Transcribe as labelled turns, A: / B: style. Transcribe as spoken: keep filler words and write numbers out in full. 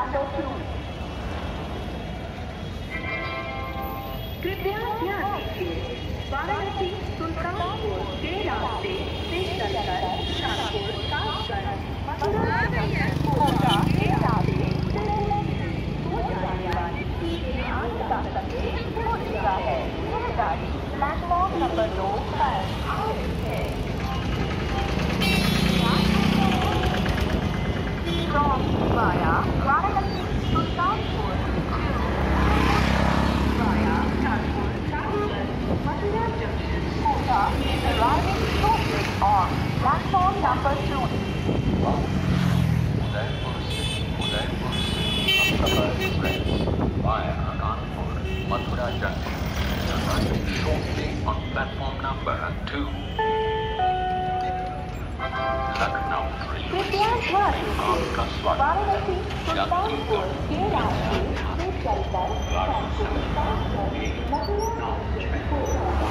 A: number two. कृपया ध्यान दीजिए, वाराणसी सुल्तानपुर के रास्ते से चलकर कानपुर कासगंज मथुरा कोटा के रास्ते हो जाने वाली सीधे आज का समय हो चुका है। यह गाड़ी प्लेटफॉर्म नंबर दो पर आ रही है। From via Varanasi Sultanpur via Kanpur Kasaganj Mathura Junction Kota is arriving shortly on platform number two.
B: Udaipur City, Udaipur City, Ahmedabad Express via Kanpur Mathura Junction is arriving shortly on platform number two. Lucknow
A: कृपया ध्यान दीजिए, वाराणसी सुल्तानपुर के रास्ते से चलकर Kanpur Kasganj Mathura junction Kota